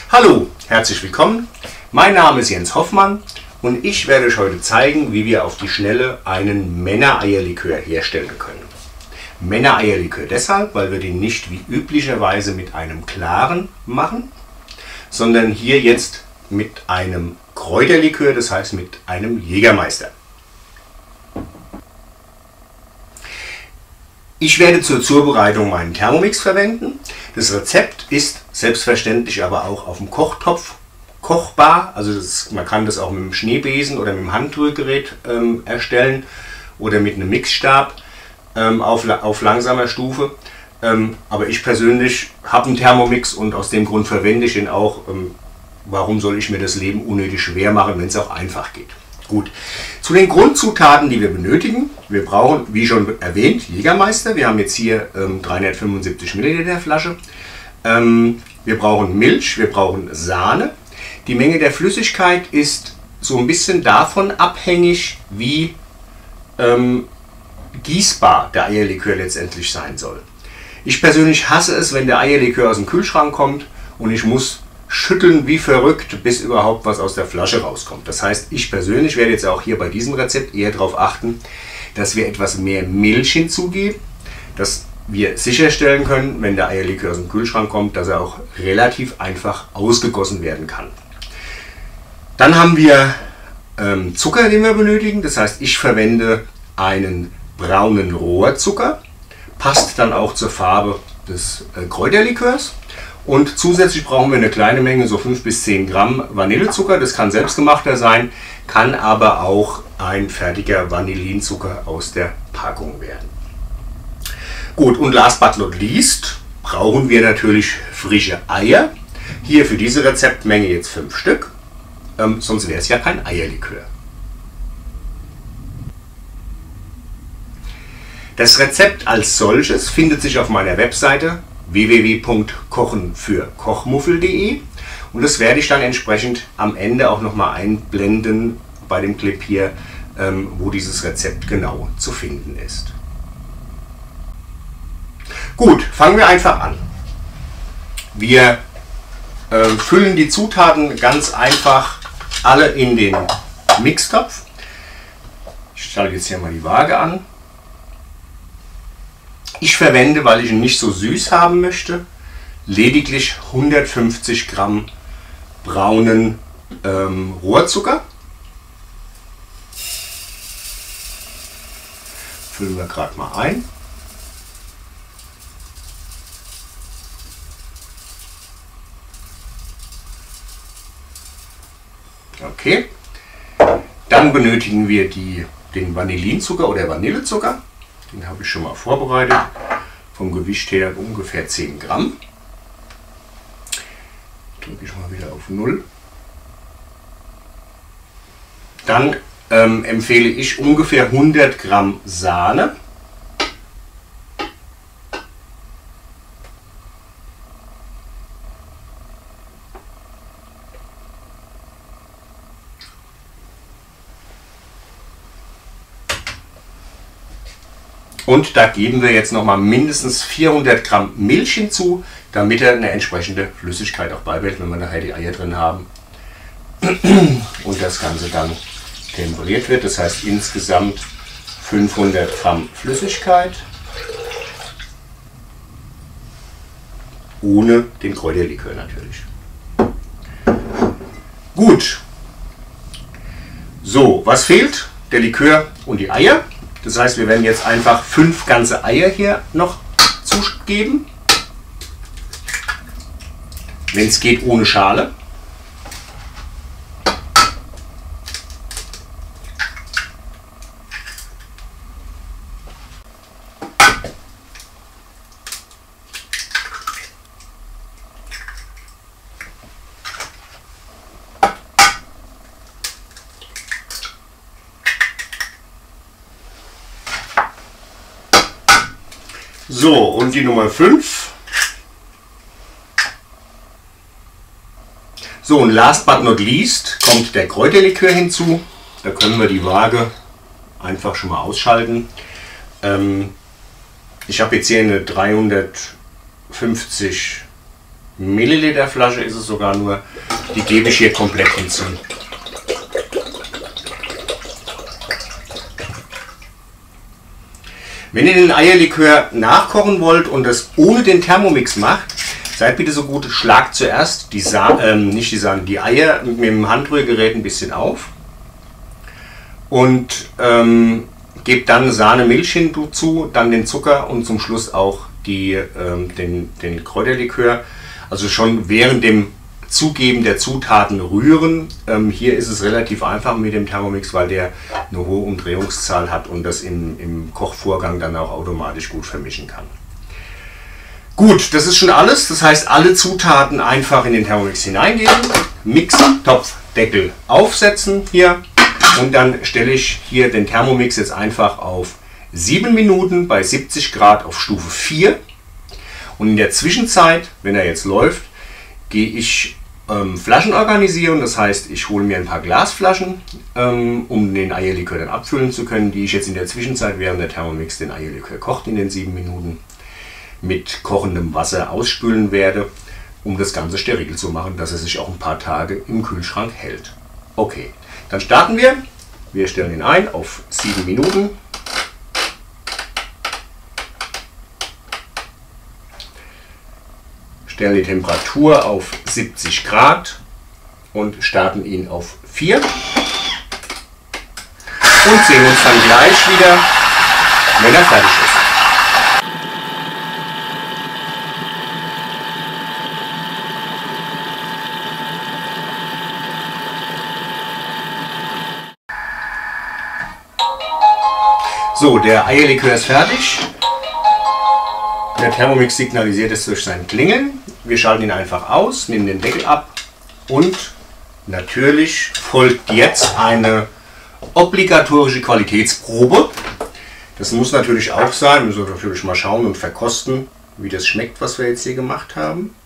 Hallo, herzlich willkommen. Mein Name ist Jens Hoffmann und ich werde euch heute zeigen, wie wir auf die Schnelle einen Männereierlikör herstellen können. Männereierlikör deshalb, weil wir den nicht wie üblicherweise mit einem klaren machen, sondern hier jetzt mit einem Kräuterlikör, das heißt mit einem Jägermeister. Ich werde zur Zubereitung meinen Thermomix verwenden. Das Rezept ist selbstverständlich aber auch auf dem Kochtopf kochbar. Also man kann das auch mit dem Schneebesen oder mit dem Handrührgerät erstellen oder mit einem Mixstab auf langsamer Stufe. Aber ich persönlich habe einen Thermomix und aus dem Grund verwende ich ihn auch. Warum soll ich mir das Leben unnötig schwer machen, wenn es auch einfach geht? Gut, zu den Grundzutaten, die wir benötigen. Wir brauchen, wie schon erwähnt, Jägermeister. Wir haben jetzt hier 375 Milliliter Flasche. Wir brauchen Milch, wir brauchen Sahne. Die Menge der Flüssigkeit ist so ein bisschen davon abhängig, wie gießbar der Eierlikör letztendlich sein soll. Ich persönlich hasse es, wenn der Eierlikör aus dem Kühlschrank kommt und ich muss schütteln wie verrückt, bis überhaupt was aus der Flasche rauskommt. Das heißt, ich persönlich werde jetzt auch hier bei diesem Rezept eher darauf achten, dass wir etwas mehr Milch hinzugeben, dass wir sicherstellen können, wenn der Eierlikör aus dem Kühlschrank kommt, dass er auch relativ einfach ausgegossen werden kann. Dann haben wir Zucker, den wir benötigen. Das heißt, ich verwende einen braunen Rohrzucker, passt dann auch zur Farbe des Kräuterlikörs. Und zusätzlich brauchen wir eine kleine Menge, so 5 bis 10 Gramm Vanillezucker. Das kann selbstgemachter sein, kann aber auch ein fertiger Vanillinzucker aus der Packung werden. Gut, und last but not least brauchen wir natürlich frische Eier. Hier für diese Rezeptmenge jetzt 5 Stück, sonst wäre es ja kein Eierlikör. Das Rezept als solches findet sich auf meiner Webseite www.kochenfürkochmuffel.de und das werde ich dann entsprechend am Ende auch nochmal einblenden bei dem Clip hier, wo dieses Rezept genau zu finden ist. Gut, fangen wir einfach an. Wir füllen die Zutaten ganz einfach alle in den Mixtopf. Ich schalte jetzt hier mal die Waage an. Ich verwende, weil ich ihn nicht so süß haben möchte, lediglich 150 Gramm braunen Rohrzucker. Füllen wir gerade mal ein. Okay. Dann benötigen wir den Vanillinzucker oder Vanillezucker. Den habe ich schon mal vorbereitet. Vom Gewicht her ungefähr 10 Gramm. Drücke ich mal wieder auf 0. Dann empfehle ich ungefähr 100 Gramm Sahne. Und da geben wir jetzt noch mal mindestens 400 Gramm Milch hinzu, damit er eine entsprechende Flüssigkeit auch beibehält, wenn wir nachher die Eier drin haben. Und das Ganze dann temperiert wird. Das heißt insgesamt 500 Gramm Flüssigkeit. Ohne den Kräuterlikör natürlich. Gut. So, was fehlt? Der Likör und die Eier. Das heißt, wir werden jetzt einfach 5 ganze Eier hier noch zugeben. Wenn es geht, ohne Schale. So, und die Nummer 5. So, und last but not least kommt der Kräuterlikör hinzu. Da können wir die Waage einfach schon mal ausschalten. Ich habe jetzt hier eine 350 Milliliter Flasche ist es sogar nur. Die gebe ich hier komplett hinzu. Wenn ihr den Eierlikör nachkochen wollt und das ohne den Thermomix macht, seid bitte so gut, schlagt zuerst die die Eier mit dem Handrührgerät ein bisschen auf und gebt dann Sahne, Milch hinzu, dann den Zucker und zum Schluss auch den Kräuterlikör. Also schon während dem Zugeben der Zutaten rühren. Hier ist es relativ einfach mit dem Thermomix, weil der eine hohe Umdrehungszahl hat und das im Kochvorgang dann auch automatisch gut vermischen kann. Gut, das ist schon alles. Das heißt, alle Zutaten einfach in den Thermomix hineingeben, mixen, Topfdeckel aufsetzen hier und dann stelle ich hier den Thermomix jetzt einfach auf 7 Minuten bei 70 Grad auf Stufe 4 und in der Zwischenzeit, wenn er jetzt läuft, gehe ich Flaschen organisieren. Das heißt, ich hole mir ein paar Glasflaschen, um den Eierlikör dann abfüllen zu können, die ich jetzt in der Zwischenzeit, während der Thermomix den Eierlikör kocht in den 7 Minuten, mit kochendem Wasser ausspülen werde, um das Ganze steril zu machen, dass er sich auch ein paar Tage im Kühlschrank hält. Okay, dann starten wir. Wir stellen ihn ein auf 7 Minuten. Stellen die Temperatur auf 70 Grad und starten ihn auf 4. Und sehen uns dann gleich wieder, wenn er fertig ist. So, der Eierlikör ist fertig. Der Thermomix signalisiert es durch sein Klingeln. Wir schalten ihn einfach aus, nehmen den Deckel ab und natürlich folgt jetzt eine obligatorische Qualitätsprobe. Das muss natürlich auch sein. Wir müssen natürlich mal schauen und verkosten, wie das schmeckt, was wir jetzt hier gemacht haben.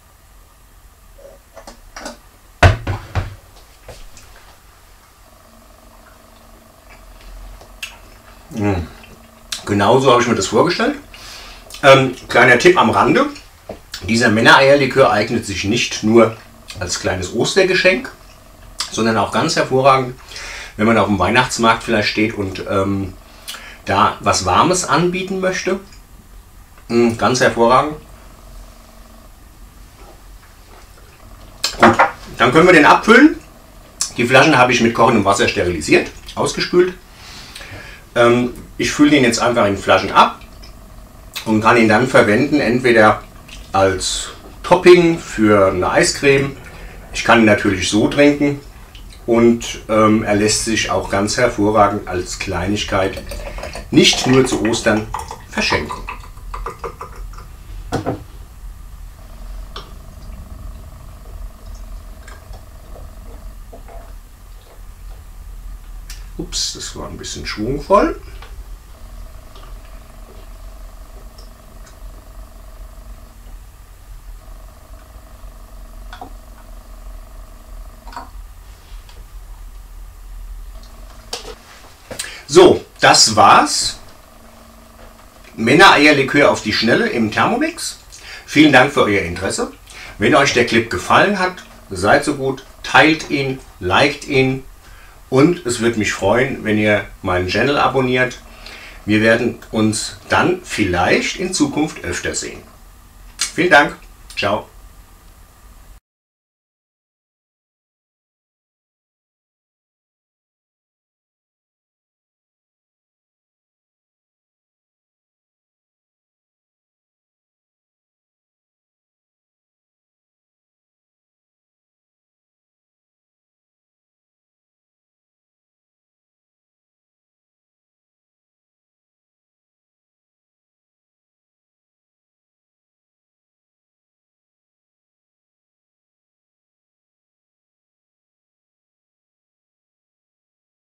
Genauso habe ich mir das vorgestellt. Kleiner Tipp am Rande, dieser Männereierlikör eignet sich nicht nur als kleines Ostergeschenk, sondern auch ganz hervorragend, wenn man auf dem Weihnachtsmarkt vielleicht steht und da was Warmes anbieten möchte. Ganz hervorragend. Gut, dann können wir den abfüllen. Die Flaschen habe ich mit kochendem Wasser sterilisiert, ausgespült. Ich fülle ihn jetzt einfach in Flaschen ab und kann ihn dann verwenden, entweder als Topping für eine Eiscreme. Ich kann ihn natürlich so trinken und er lässt sich auch ganz hervorragend als Kleinigkeit nicht nur zu Ostern verschenken. Ups, das war ein bisschen schwungvoll. So, das war's. Männereierlikör auf die Schnelle im Thermomix. Vielen Dank für euer Interesse. Wenn euch der Clip gefallen hat, seid so gut, teilt ihn, liked ihn und es würde mich freuen, wenn ihr meinen Channel abonniert. Wir werden uns dann vielleicht in Zukunft öfter sehen. Vielen Dank. Ciao.